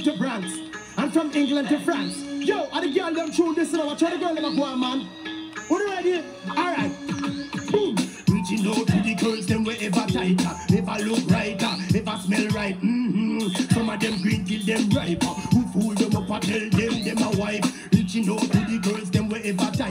to France, and from England to France. Yo, are the girl them through this now? Watch how the girl them a go on, man. What you ready? Alright. Boom. Reaching out to the girls them wherever tighter, never look righter, never smell right. Some of them green till them riper. Who fool them up and tell them a wife. Reaching out to the girls them wherever tighter.